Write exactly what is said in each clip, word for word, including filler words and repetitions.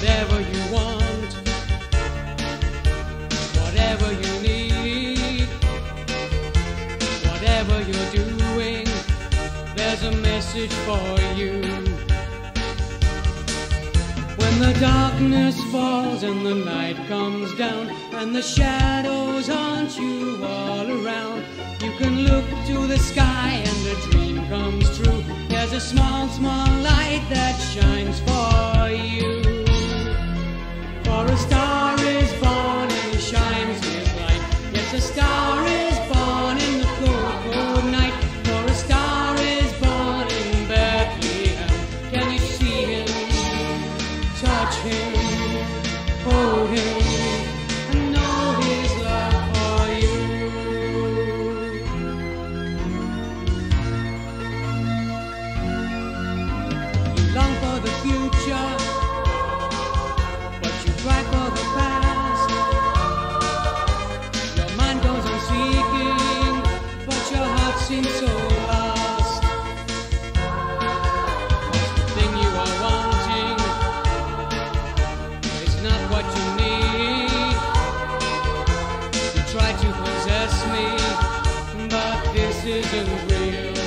whatever you want, whatever you need, whatever you're doing, there's a message for you. When the darkness falls and the night comes down and the shadows haunt you all around, you can look to the sky and a dream comes true. There's a small, small light that shines for you. For a star is born and he shines his light. Yes, a star is born in the cold, cold night. For a star is born in Bethlehem. Can you see him? Touch him, hold him, and know his love for you. You long for the future, but you cry for the past. Your mind goes on seeking, but your heart seems so lost. The thing you are wanting is not what you need. You try to possess me, but this isn't real.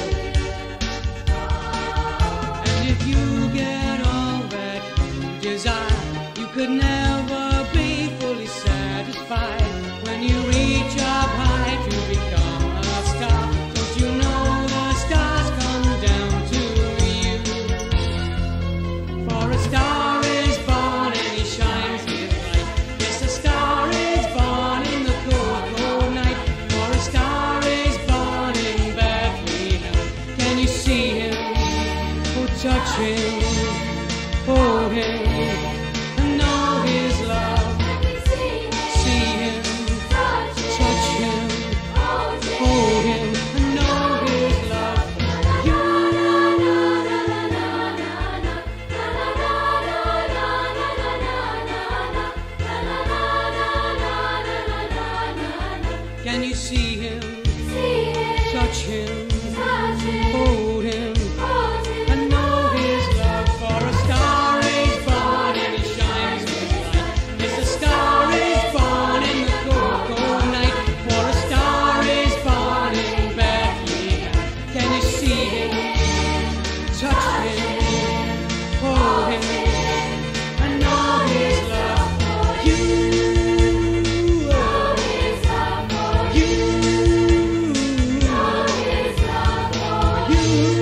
And if you get all that you desire, you could never be fully satisfied. When you reach up high to become a star, don't you know the stars come down to you? For a star is born and he shines his light. Yes, a star is born in the cold, cold night. For a star is born in Bethlehem. Can you see him? Oh, touch him, hold him, and know his love. See him, touch him, hold him, and know his love for you. Can you see him? Touch him, hold him, and know his love. For a star is born and he shines his light. Yes, a star is born in the cold, cold night. For a star is born in Bethlehem. Can you see him? Touch him, hold him, and know his love for you. You, you.